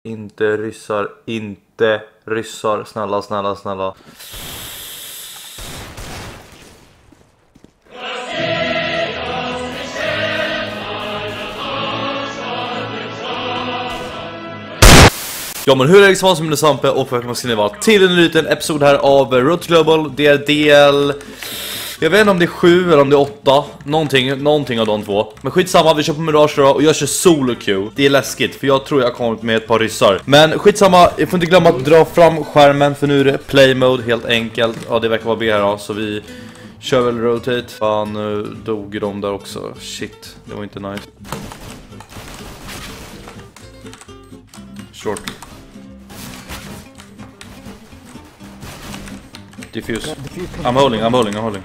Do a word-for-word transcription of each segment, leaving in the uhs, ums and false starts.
Inte ryssar, inte ryssar. Snälla, snälla, snälla. Ja, men hur är det liksom som är Sampe och välkomna ska ni vara till en liten episod här av Road to Global. Det är D L... Jag vet inte om det är sju eller om det är åtta. Någonting, någonting av de två. Men skitsamma, vi kör på Mirage då och jag kör solo queue. Det är läskigt för jag tror jag har kommit med ett par ryssar. Men skitsamma, jag får inte glömma att dra fram skärmen för nu är det play mode helt enkelt. Ja, det verkar vara B här då, så vi kör väl rotate. Fan, nu dog de där också. Shit, det var inte nice. Short. Diffuse. I'm holding, I'm holding, I'm holding.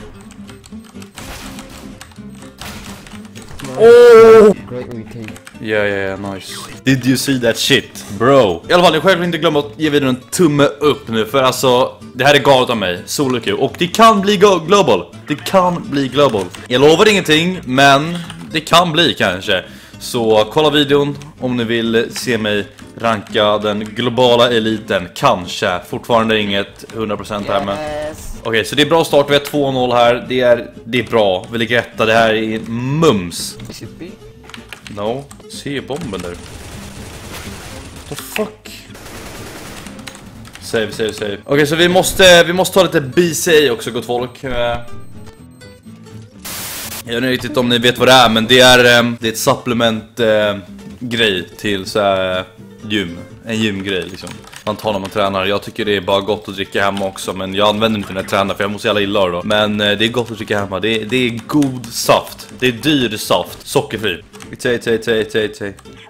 Oh! Great retake. Yeah, yeah, yeah, nice. Did you see that shit, bro? I alla fall, jag själv inte glömma att ge videon en tumme upp nu. För alltså, det här är galet av mig. Solo queue. Och det kan bli global. Det kan bli global. Jag lovar ingenting, men det kan bli kanske. Så kolla videon om ni vill se mig ranka den globala eliten. Kanske, fortfarande inget hundra procent här men Yes. okej, okay, så det är bra start, vi har två noll här. Det är, det är bra, vi ligger rätta, det här är mums. No, se bomben där. What the fuck? Save, save, save. Okej, okay, så vi måste, vi måste ta lite B C A också, gott folk. Jag vet inte riktigt om ni vet vad det är, men det är, det är ett supplement eh, grej till så här, gym. En gymgrej liksom. Man tar när man tränar. Jag tycker det är bara gott att dricka hemma också, men jag använder inte när jag tränar för jag måste jävla illa då. Men eh, det är gott att dricka hemma. Det är, det är god saft. Det är dyr saft. Sockerfri. Tay, tay, tay, tay, tay.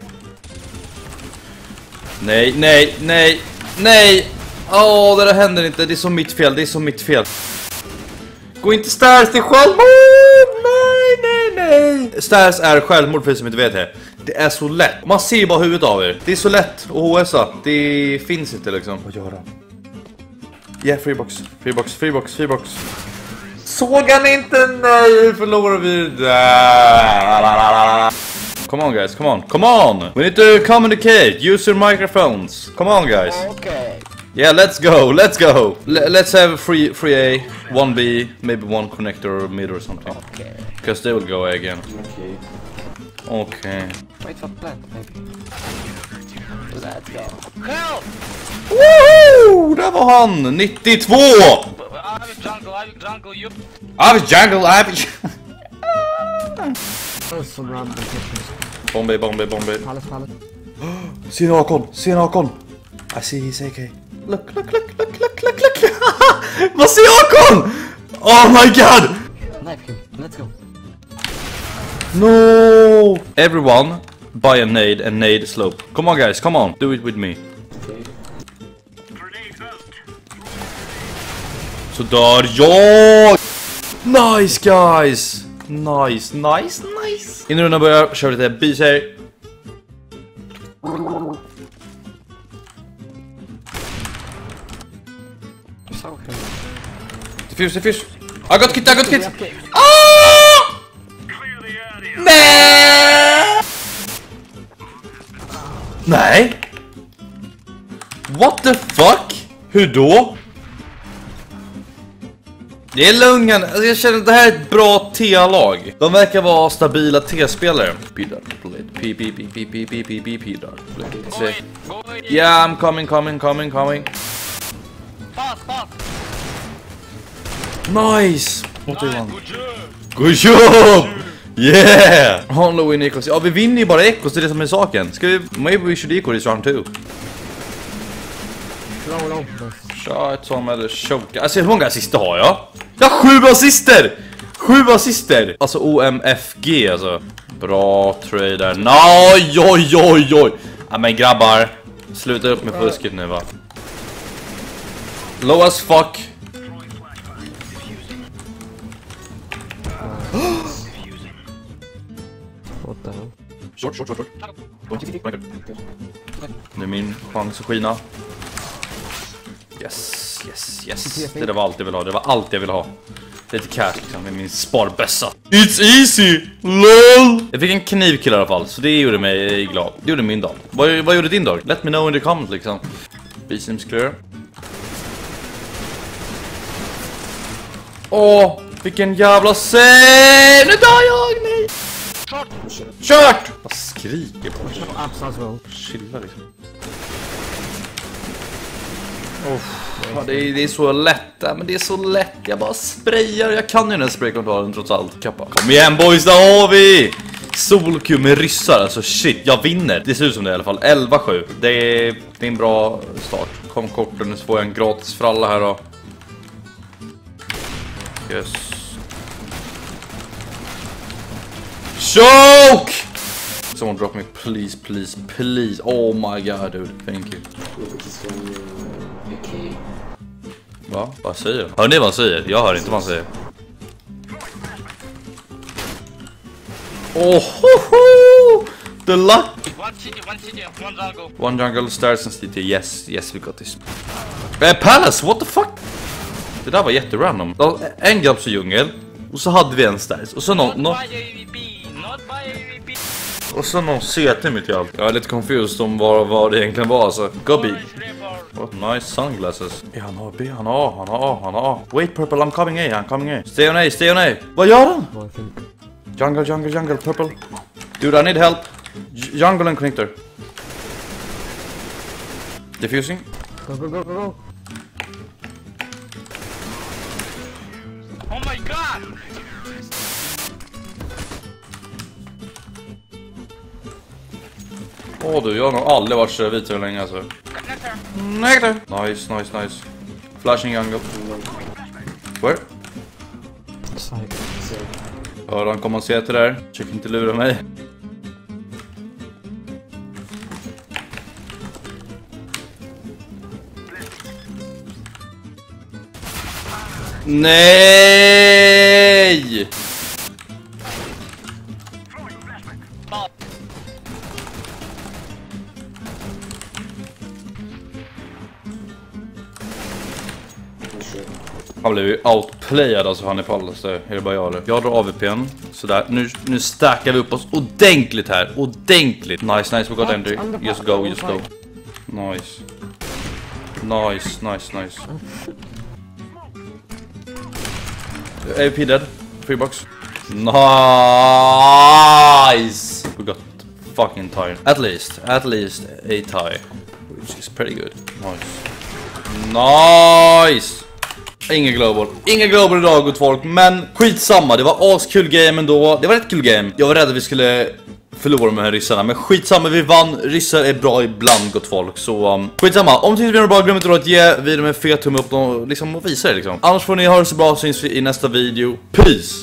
Nej, nej, nej, nej. Åh, oh, det där händer inte. Det är så mitt fel. Det är så mitt fel. Gå inte stairs, det är självmord! Nej, nej, nej! Stairs är självmord för er som inte vet det. Det är så lätt. Man ser bara huvudet av er. Det är så lätt att H S-a. Det finns inte liksom. Vad gör han? Yeah, freebox. Freebox, freebox, freebox. Såg han inte? Nej, förlorar vi. Come on guys, come on, come on! We need to communicate. Use your microphones. Come on guys. Okay. Yeah, let's go, let's go. L let's have free free A, one B, maybe one connector mid or something. Okay. Because they will go A again. Okay. Okay. Wait for plant, maybe. Let's go. Help! Woohoo! Där var han! nittiotvå! I have a jungle, I have a jungle, you... I have a jungle, I have a... Oh, some random pictures. Bombay, bombay, bombay. Palace, palace. Se en Hakon, se en Hakon. I see his A K. Look, look, look, look, look, look, look. Vad ser Hakon? Oh my god! Knife him, let's go. No! Everyone, buy a nade and nade slope. Come on guys, come on, do it with me. Okay. Så där, ja! Nice guys! Nice, nice, nice! Innan rundan börjar, kör vi lite B C. So him. Diffuse, diffuse. I got kit, I got kit! Okay. Ah! Nej! Nej! What the fuck? Hur då? Det är lungan. Alltså jag känner att det här är ett bra T-lag. De verkar vara stabila T-spelare. Yeah, I'm coming, coming, coming, coming. Fast, fast! Nice! What do you want? Good job! Good job! Yeah! Honlo win Ecos. Ja, vi vinner ju bara Ecos, det är det som är saken. Ska vi... Maybe we should eco this round too. No, no. Shot som eller choke. Alltså hur många assister har jag? Jag har sju assister! Sju assister! Alltså O M F G alltså. Bra trade där. Oj, oj, oj, oj. Ja men grabbar. Sluta upp med fusket nu va. Low as fuck. What the hell? Short, short, short, short. Nu är min chans att skina. Yes, yes, yes. Det var allt jag ville ha. Det var allt jag ville ha. lite cash liksom med min sparbössa. It's easy, lol. Jag fick en knivkill i alla fall, så det gjorde mig glad. Det gjorde min dag. Vad, vad gjorde din dag? Let me know in the comments liksom. B seems clear. Åh, vilken jävla save! Nu dör jag! Nej! Short! Kört! Vad skriker på mig? Chilla liksom. Oh, ja, det, är, det är så lätt, men det är så lätt. Jag bara sprayar, jag kan ju den spraykontrollen trots allt. Kappa. Kom igen boys, där har vi! Solkub med ryssar, alltså shit, jag vinner. Det ser ut som det i alla fall, elva sju. Det är, det är en bra start. Kom korten, nu får jag en gratis fralla här då. Yes. Choke! Someone drop me, please, please, please. Oh my god, dude. Thank you. Va? Vad säger han? Hör ni vad han säger? Jag hör inte vad han säger. Oh, ho, ho! The luck! One city, one city, one jungle. One jungle, stairs and city. Yes, yes, we got this. Eh, Palace, what the fuck? Det där var jätterandom. En grabbs djungel. Och så hade vi en stairs. Och så någon... Not No, buy A V P, not buy A V P. och så någon C T mitt i allt. Jag är lite confused om vad, vad det egentligen var. Så, go B. What nice sunglasses. Ja, han har B, han har A, han har A, han har A. Wait purple, I'm coming A, I'm coming A. Stay on A, stay on A. Vad gör han? Jungle, jungle, jungle, purple. Dude, I need help. J jungle and connector. Diffusing. Go, go, go, go, go. Oh my god! Åh du, jag har nog aldrig varit så vit så länge alltså. Connector. Nice, nice, nice. Flashing jungle. Where? Hör han kommer se till där. Försök inte lura mig. Nej! Stop. Han blev ju outplayad alltså, han är på alla ställen. Är det bara jag eller? Jag drar A V P:n. Sådär, nu, nu stackar vi upp oss ordentligt här. Ordentligt. Nice, nice, we got entry. Just go, just go. Nice. Nice, nice, nice. A V P dead. Free box. Nice! We got fucking tie. At least, at least a tie. Which is pretty good. Nice. Nice! Ingen global. Ingen global idag gott folk. Men skitsamma, det var askul game ändå. Det var ett kul game. Jag var rädd att vi skulle förlora med de här ryssarna. Men skitsamma, vi vann. Ryssar är bra ibland gott folk. Så um, skitsamma, om ni tycker bra, glöm inte att ge videon en fet tumme upp och, liksom, och visa det liksom. Annars får ni ha det så bra, syns vi i nästa video. Peace!